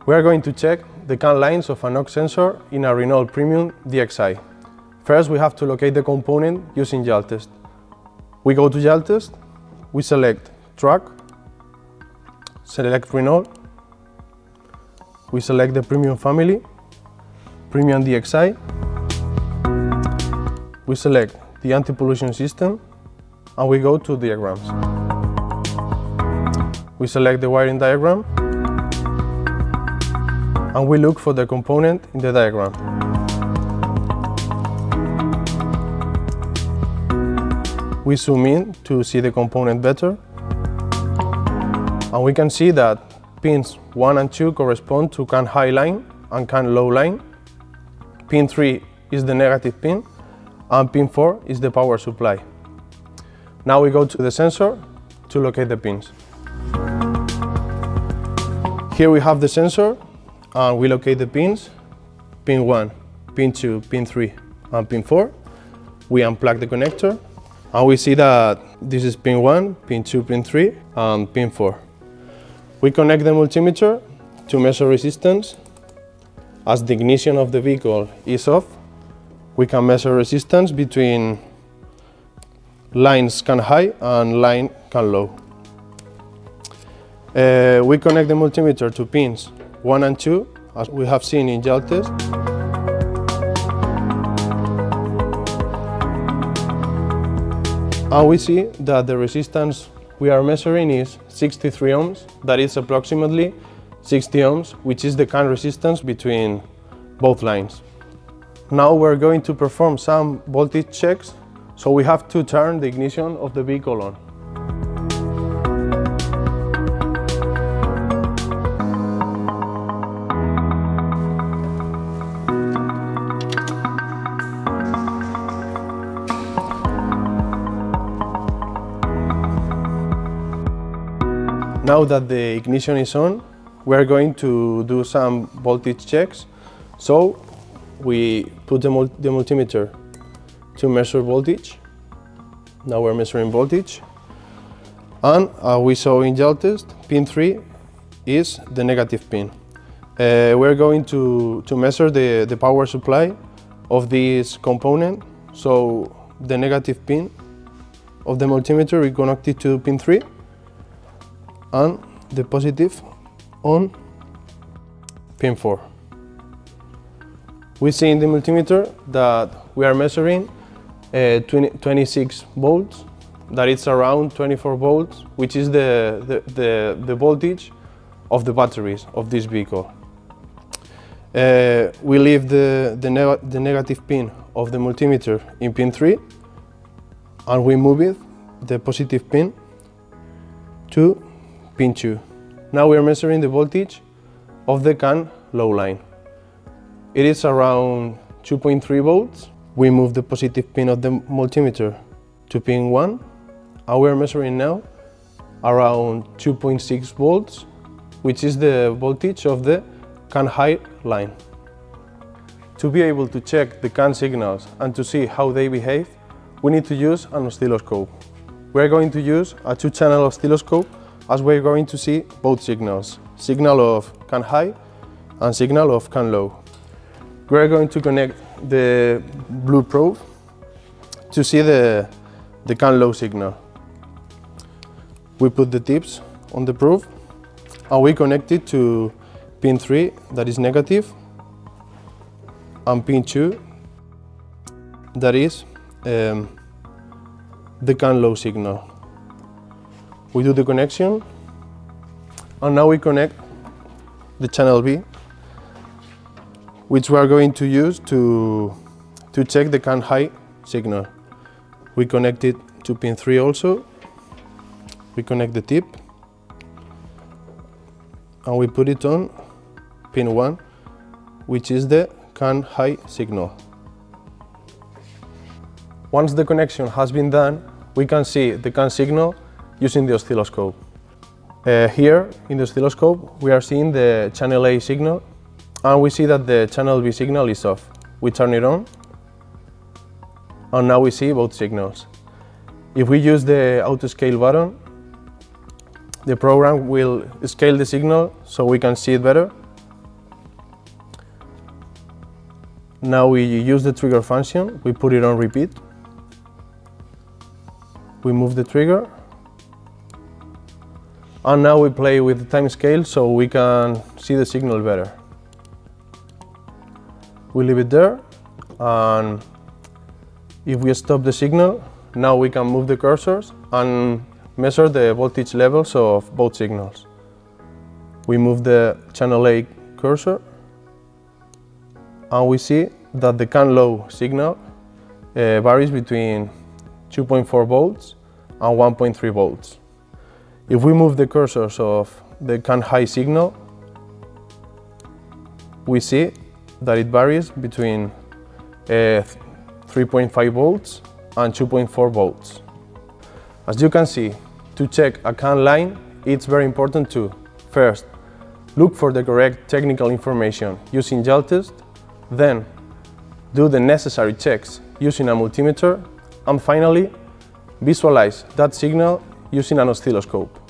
We are going to check the CAN lines of an aux sensor in a Renault Premium DXi. First, we have to locate the component using JALTEST. We go to JALTEST, we select Truck, select Renault, we select the Premium family, Premium DXi, we select the anti-pollution system, and we go to diagrams. We select the wiring diagram, and we look for the component in the diagram. We zoom in to see the component better, and we can see that pins 1 and 2 correspond to CAN high line and CAN low line. Pin 3 is the negative pin, and pin 4 is the power supply. Now we go to the sensor to locate the pins. Here we have the sensor, and we locate the pins, pin 1, pin 2, pin 3, and pin 4. We unplug the connector, and we see that this is pin 1, pin 2, pin 3, and pin 4. We connect the multimeter to measure resistance. As the ignition of the vehicle is off, we can measure resistance between lines CAN high and line CAN low. We connect the multimeter to pins 1 and 2, as we have seen in JALTEST. And we see that the resistance we are measuring is 63 ohms, that is approximately 60 ohms, which is the CAN resistance between both lines. Now we're going to perform some voltage checks, so we have to turn the ignition of the vehicle on. Now that the ignition is on, we are going to do some voltage checks. So we put the multimeter to measure voltage. Now we're measuring voltage. And we saw in JALTEST, pin 3 is the negative pin. We're going to measure the power supply of this component. So the negative pin of the multimeter is connected to pin 3. And the positive on pin 4. We see in the multimeter that we are measuring 26 volts, that is around 24 volts, which is the voltage of the batteries of this vehicle. We leave the negative pin of the multimeter in pin 3, and we move it, the positive pin, to pin 2. Now we are measuring the voltage of the CAN low line. It is around 2.3 volts. We move the positive pin of the multimeter to pin 1, and we are measuring now around 2.6 volts, which is the voltage of the CAN high line. To be able to check the CAN signals and to see how they behave, we need to use an oscilloscope. We are going to use a 2-channel oscilloscope, as we're going to see both signals, signal of CAN high and signal of CAN low. We're going to connect the blue probe to see the CAN low signal. We put the tips on the probe, and we connect it to pin 3, that is negative, and pin 2, that is the CAN low signal. We do the connection, and now we connect the channel B, which we are going to use to check the CAN high signal. We connect it to pin 3 also. We connect the tip, and we put it on pin 1, which is the CAN high signal. Once the connection has been done, we can see the CAN signal using the oscilloscope. Here in the oscilloscope we are seeing the channel A signal, and we see that the channel B signal is off. We turn it on, and now we see both signals. If we use the auto scale button, the program will scale the signal so we can see it better. Now we use the trigger function, we put it on repeat. We move the trigger. And now we play with the time scale so we can see the signal better. We leave it there, and if we stop the signal, now we can move the cursors and measure the voltage levels of both signals. We move the channel A cursor, and we see that the CAN low signal varies between 2.4 volts and 1.3 volts. If we move the cursors of the CAN high signal, we see that it varies between 3.5 volts and 2.4 volts. As you can see, to check a CAN line, it's very important to first look for the correct technical information using JALTEST, then do the necessary checks using a multimeter, and finally visualize that signal using an oscilloscope.